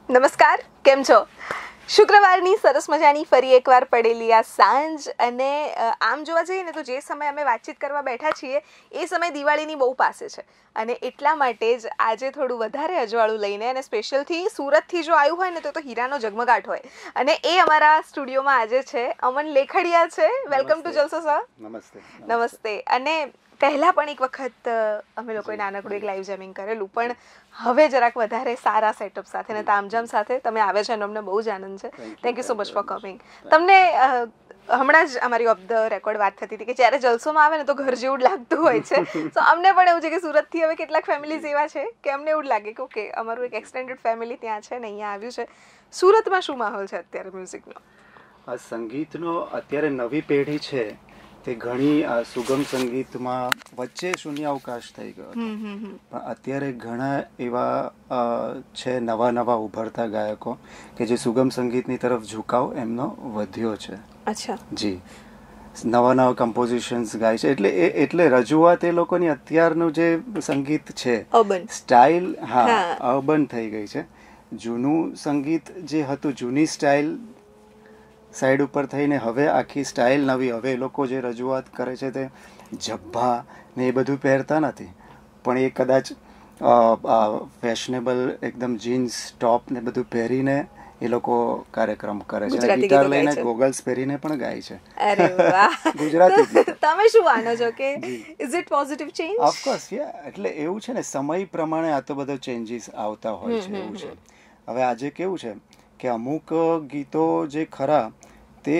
નમસ્કાર, કેમ છો? શુક્રવારની સરસ મજાની ફરી એકવાર પડેલી આ સાંજ અને આમ જોવા જઈએ ને તો જે સમય અમે વાતચીત કરવા બેઠા છીએ એ સમય દિવાળીની બહુ પાસે છે અને એટલા માટે જ આજે થોડું વધારે અજવાળું લઈને અને સ્પેશિયલથી સુરતથી જો આવ્યું હોય ને તો હીરાનો ઝગમગાટ હોય અને એ અમારા સ્ટુડિયોમાં આજે છે અમન લેખડિયા છે. Welcome to Jalso sir. નમસ્તે. નમસ્તે. અને પહેલાં પણ એક વખત અમે લોકોએ નાનકડું એક લાઈવ જેમિંગ કરેલું, પણ હવે જરાક વધારે સારા સેટઅપ સાથે અને તામઝામ સાથે તમે આવે છે એનો અમને બહુ જ આનંદ છે. Thank you so much for coming. તમને હમણાં જ અમારી ઓફ ધ રેકોર્ડ વાત થતી હતી કે જ્યારે જલસોમાં આવે ને તો ઘર જેવું જ લાગતું હોય છે. તો અમને પણ એવું છે કે સુરતથી હવે કેટલાક ફેમિલીઝ એવા છે કે અમને એવું જ લાગે કે ઓકે અમારું એક એક્સટેન્ડેડ ફેમિલી ત્યાં છે ને અહીંયા આવ્યું છે. સુરતમાં શું માહોલ છે અત્યારે મ્યુઝિકનો? આ સંગીતનો અત્યારે નવી પેઢી છે તે ઘણી સુગમ સંગીતમાં વચ્ચે શૂન્યાવકાશ થઈ ગયો હતો, પણ અત્યારે ઘણા એવા છે નવા ઉભરતા ગાયકો કે જે સુગમ સંગીતની તરફ ઝુકાવ એમનો વધ્યો છે. અચ્છા. જી, નવા કમ્પોઝિશન્સ ગાય છે. એટલે રજૂઆત એ લોકોની અત્યારનું જે સંગીત છે સ્ટાઇલ અર્બન થઈ ગઈ છે. જૂનું સંગીત જે હતું, જૂની સ્ટાઇલ સાઈડ ઉપર થઈને હવે આખી સ્ટાઇલ નવી. હવે એ લોકો જે રજૂઆત કરે છે તે જબ્બા ને એ બધું પહેરતા નથી, પણ એ કદાચ ફેશનેબલ એકદમ જીન્સ ટોપ ને બધું પહેરીને એ લોકો કાર્યક્રમ કરે છે. ગિટાર લઈને ગોગલ્સ પહેરીને પણ ગાય છે. અરે વાહ. ગુજરાતી. તમે શું માનો છો કે is it positive change? Of course, એટલે એવું છે ને, સમય પ્રમાણે આ તો બધો ચેન્જીસ આવતા હોય છે. એવું છે. હવે આજે કેવું છે કે અમુક ગીતો જે ખરા તે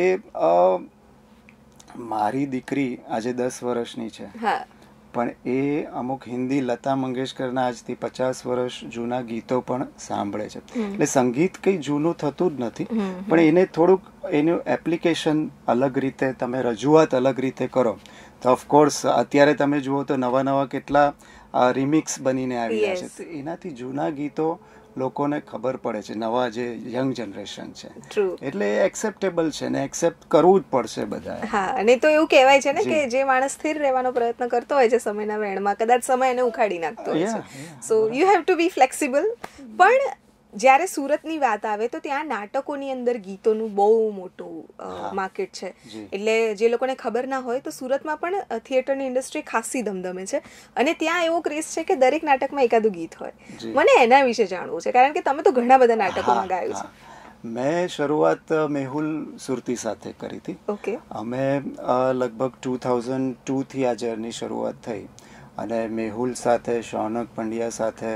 મારી દીકરી આજે 10 વર્ષની છે, પણ એ અમુક હિન્દી લતા મંગેશકરના આજથી 50 વર્ષ જૂના ગીતો પણ સાંભળે છે. એટલે સંગીત કંઈ જૂનું થતું જ નથી, પણ એને થોડુંક એનું એપ્લિકેશન અલગ રીતે, તમે રજૂઆત અલગ રીતે કરો તો ઓફકોર્સ અત્યારે તમે જુઓ તો નવા કેટલા રિમિક્સ બનીને આવ્યા છે. તો એનાથી જૂના ગીતો લોકોને ખબર પડે છે, નવા જે યંગ જનરેશન છે. એટલે એક્સેપ્ટેબલ છે ને એક્સેપ્ટ કરવું જ પડશે બધાએ. હા, અને તો એવું કહેવાય છે ને કે જે માણસ સ્થિર રહેવાનો પ્રયત્ન કરતો હોય છે સમયના વેણમાં, કદાચ સમય એને ઉખાડી નાખતો હોય છે. So you have to be flexible. પણ જ્યારે સુરતની વાત આવે તો ત્યાં નાટકોની અંદર ગીતોનું બહુ મોટું માર્કેટ છે. એટલે જે લોકોને ખબર ના હોય તો સુરતમાં પણ થિયેટરની ઇન્ડસ્ટ્રી ખાસી ધમધમે છે અને ત્યાં એવો ક્રેઝ છે કે દરેક નાટકમાં એકાદું ગીત હોય. મને એના વિશે જાણવું છે, કારણ કે તમે તો ઘણા બધા નાટકોમાં ગાયું છે. મેં શરૂઆત મેહુલ સુરતી સાથે કરી હતી. ઓકે. અમે લગભગ 2002 થી આ જર્ની શરૂઆત થઈ અને મેહુલ સાથે, શૌનક પંડ્યા સાથે,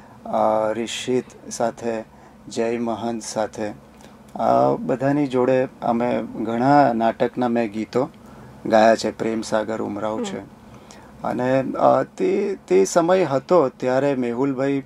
રિષિત સાથે, જય મહંત સાથે, બધાની જોડે અમે ઘણા નાટકના મેં ગીતો ગાયા છે. પ્રેમ સાગર ઉમરાવ છે. અને તે સમય હતો ત્યારે મેહુલભાઈ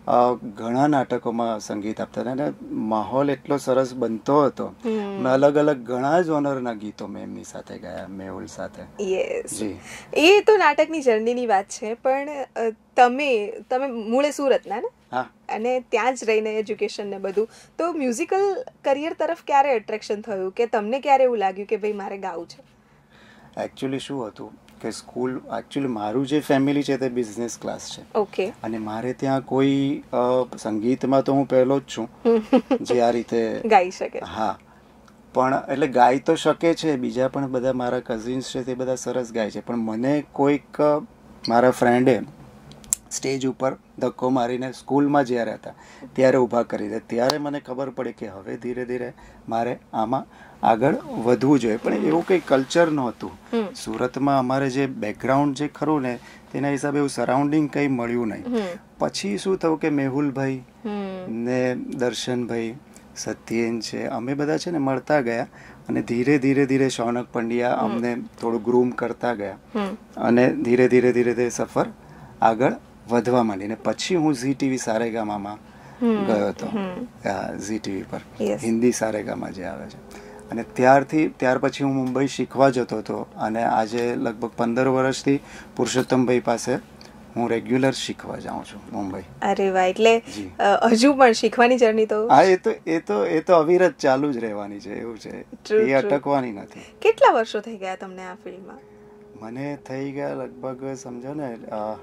ઘણા નાટકોમાં સંગીત આપતા હતા અને માહોલ એટલો સરસ બનતો હતો. મેં અલગ ઘણા જોનરના ગીતો મેં એમની સાથે ગાયા, મેહુલ સાથે. યસ, એ તો નાટકની જર્નીની વાત છે, પણ તમે મૂળે સુરતના ને? હા. અને ત્યાં જ રહીને એજ્યુકેશન ને બધું, તો મ્યુઝિકલ કરિયર તરફ ક્યારે એટ્રેક્શન થયું કે તમને ક્યારે એવું લાગ્યું કે ભાઈ મારે ગાવું છે? એકચ્યુઅલી શું હતું કે એકચ્યુઅલી મારું જે ફેમિલી છે તે બિઝનેસ ક્લાસ છે. ઓકે. અને મારે ત્યાં કોઈ સંગીતમાં તો હું પહેલો જ છું જે આ રીતે ગાઈ શકે. હા, પણ એટલે ગાઈ તો શકે છે. બીજા પણ બધા મારા કઝિન્સ છે તે બધા સરસ ગાય છે, પણ મને કોઈક મારા ફ્રેન્ડે સ્ટેજ ઉપર ધક્કો મારીને સ્કૂલમાં જ્યારે હતા ત્યારે ઊભા કરી દે. ત્યારે મને ખબર પડી કે હવે ધીરે ધીરે મારે આમાં આગળ વધવું જોઈએ. પણ એવું કંઈ કલ્ચર નહોતું સુરતમાં. અમારે જે બેકગ્રાઉન્ડ જે ખરું ને તેના હિસાબે એવું સરાઉન્ડિંગ કંઈ મળ્યું નહીં. પછી શું થયું કે મેહુલભાઈ ને દર્શનભાઈ, સત્યેન છે, અમે બધા છે ને મળતા ગયા અને ધીરે શૌનક પંડ્યા અમને થોડું ગ્રૂમ કરતા ગયા અને ધીરે ધીરે સફર આગળ વધવા માંડી. ને પછી હું ઝી ટીવી સારેગામામાં ગયો હતો, ઝી ટીવી પર હિન્દી સારેગામા જે આવે છે. અને ત્યાર પછી હું મુંબઈ શીખવા જતો હતો અને આજે લગભગ 15 વર્ષથી પુરુષોત્તમભાઈ પાસે હું રેગ્યુલર શીખવા જાઉં છું મુંબઈ. અરે વાહ, એટલે હજુ પણ શીખવાની જર્ની તો? હા, એ તો અવિરત ચાલુ જ રહેવાની છે. એવું છે, એ અટકવાની નથી. કેટલા વર્ષો થઈ ગયા તમને આ ફિલ્ડમાં? મને થઈ ગયા લગભગ સમજો ને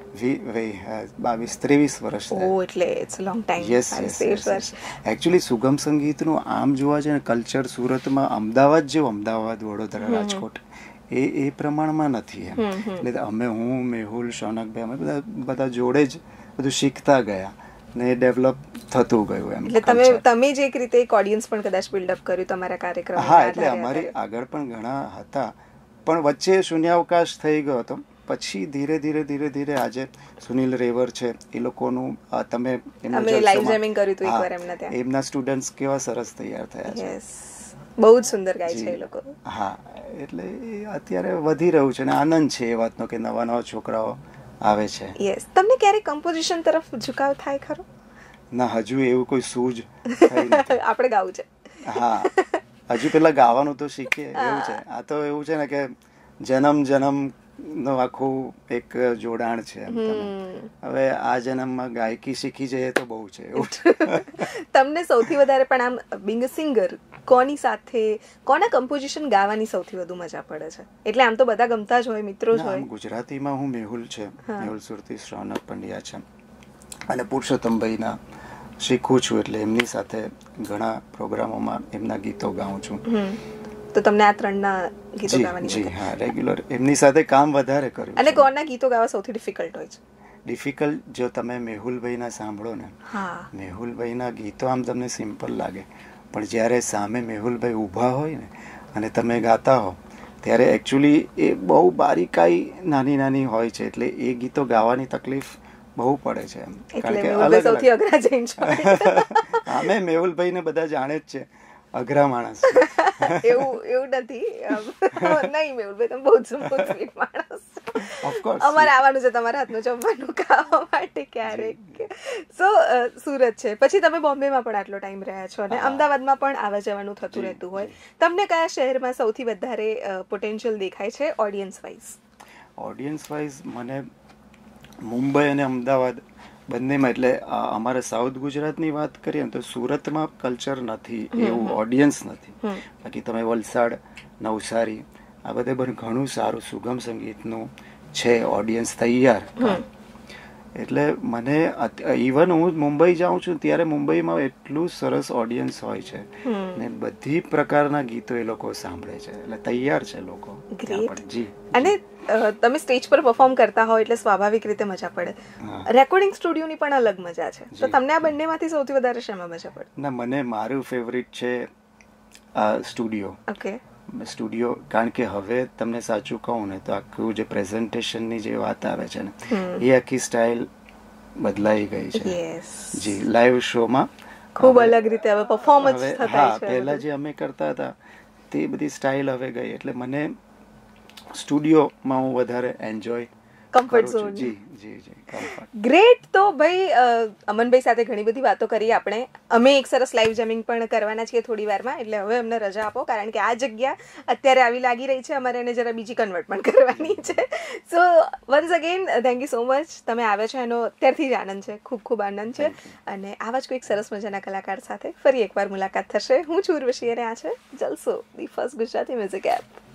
22-23 વર્ષ ઓ એટલે it's long time. Yes actually સુગમ સંગીતનું આમ જોવા જાય ને કલ્ચર સુરતમાં અમદાવાદ જેવું, અમદાવાદ, વડોદરા, રાજકોટ એ પ્રમાણમાં નથી એમ. એટલે હું, મેહુલ, શૌનકભાઈ અમે બધા જોડે જ બધું શીખતા ગયા ને ડેવલપ થતું ગયું એમ. એટલે તમે જ એક રીતે એક ઓડિયન્સ પણ કદાચ બિલ્ડઅપ કર્યું તમારા કાર્યક્રમ. હા, એટલે અમારી આગળ પણ ઘણા હતા પણ વચ્ચે શૂન્યાવકાશ થઈ ગયો હતો. પછી ધીરે આજે સુનિલ રેવર છે એ લોકોનું તમે લાઈવ જેમિંગ કર્યું હતું એકવાર એમના ત્યાં. એમના સ્ટુડન્ટ્સ કેવા સરસ તૈયાર થયા છે. બહુ જ સુંદર ગાય છે એ લોકો. હા, એટલે અત્યારે વધી રહ્યું છે ને આનંદ છે એ વાતનો કે નવા છોકરાઓ આવે છે. યસ. તમને ક્યારે કમ્પોઝિશન તરફ ઝુકાવ થાય ખરો? ના, હજુ એવું કોઈ સૂઝ થઈ નથી. આપણે ગાવું છે. હા, હજુ પેલા ગાવાનું તો શીખીએ એવું છે. આ તો એવું છે ને કે જન્મ નો આખું એક જોડાણ છે એમ. હવે આ જન્મમાં ગાયકી શીખી જઈએ તો બહુ છે એવું. તમને સૌથી વધારે પણ આમ બિંગ સિંગર કોની સાથે, કોના કમ્પોઝિશન ગાવાની સૌથી વધુ મજા પડે છે? એટલે આમ તો બધા ગમતા જ હોય, મિત્રો જ હોય. ગુજરાતીમાં હું મેહુલ છે, મેહુલ સુરતી, શૌનક પંડ્યા છે અને પુરુષોત્તમભાઈના શીખું છું એટલે એમની સાથે ઘણા પ્રોગ્રામોમાં એમના ગીતો ગાઉં છું. તો તમને આ ત્રણના ગીતો ગાવાની જી હા, રેગ્યુલર એમની સાથે કામ વધારે કર્યું. અને કોના ગીતો ગાવા સૌથી ડિફિકલ્ટ હોય છે? ડિફિકલ્ટ જો તમે મેહુલભાઈના સાંભળો ને, મેહુલભાઈના ગીતો આમ તમને સિમ્પલ લાગે પણ જ્યારે સામે મેહુલભાઈ ઊભા હોય ને અને તમે ગાતા હો ત્યારે એકચ્યુઅલી એ બહુ બારીકાઈ નાની હોય છે એટલે એ ગીતો ગાવાની તકલીફ બહુ પડે છે એમ. કારણ કે અલગ સૌથી અઘરા જૈન છે. અમે મેહુલભાઈને બધા જાણે જ છે અઘરા માણસ. એવું નથી. નહીં મેહુલભાઈ, તમે બહુ સ્વીટ માણસ. ઓફકોર્સ અમારે આવવાનું છે તમારા હાથનું જમવાનું ખાવા માટે ક્યારેક. સો સુરત છે, પછી તમે બોમ્બેમાં પણ આટલો ટાઈમ રહ્યા છો અને અમદાવાદમાં પણ આવવા જવાનું થતું રહેતું હોય. તમને કયા શહેરમાં સૌથી વધારે પોટેન્શિયલ દેખાય છે ઓડિયન્સ વાઇઝ? ઓડિયન્સ વાઇઝ મને મુંબઈ અને અમદાવાદ બંનેમાં. એટલે અમારે સાઉથ ગુજરાતની વાત કરીએ ને તો સુરતમાં કલ્ચર નથી, એવું ઓડિયન્સ નથી. બાકી તમે વલસાડ, નવસારી આ બધે પણ ઘણું સારું સુગમ સંગીતનું છે ઓડિયન્સ તૈયાર. એટલે મને ઇવન હું મુંબઈ જાઉં છું ત્યારે મુંબઈમાં એટલું સરસ ઓડિયન્સ હોય છે ને બધી પ્રકારના ગીતો એ લોકો સાંભળે છે એટલે તૈયાર છે લોકો. જી. અને તમે સ્ટેજ પર પરફોર્મ કરતા હોય એટલે સ્વાભાવિક રીતે મજા પડે. રેકોર્ડિંગ સ્ટુડિયોની પણ અલગ મજા છે. તો તમને આ બંનેમાંથી સૌથી વધારે શેમાં મજા પડે? ના, મને મારું ફેવરિટ છે સ્ટુડિયો. ઓકે. સ્ટુડિયો કારણ કે હવે તમને સાચું કહું ને તો આખું જે પ્રેઝન્ટેશનની જે વાત આવે છે ને એ આખી સ્ટાઇલ બદલાઈ ગઈ છે. જી, લાઈવ શોમાં ખૂબ અલગ રીતે હવે પરફોર્મન્સ થતા છે. પહેલા જે અમે કરતા હતા તે બધી સ્ટાઇલ હવે ગઈ એટલે મને સ્ટુડિયોમાં હું વધારે એન્જોય કમ્ફર્ટ ઝોન. જી જી જી, કમ્ફર્ટ. ગ્રેટ. તો ભાઈ અમનભાઈ સાથે ઘણી બધી વાતો કરી આપણે. અમે એક સરસ લાઈવ જેમિંગ પણ કરવાના છીએ થોડી વારમાં, એટલે હવે અમને રજા આપો કારણ કે આ જગ્યા અત્યારે આવી લાગી રહી છે, અમારે એને જરા બીજી કન્વર્ટ પણ કરવાની છે. So once again thank you so much. તમે આવ્યા છો એનો અત્યારથી જ આનંદ છે, ખૂબ ખૂબ આનંદ છે. અને આવા જ કોઈક સરસ મજાના કલાકાર સાથે ફરી એકવાર મુલાકાત થશે. હું છું ઉર્વશી અને આ છે Jalso, the first Gujarati music app.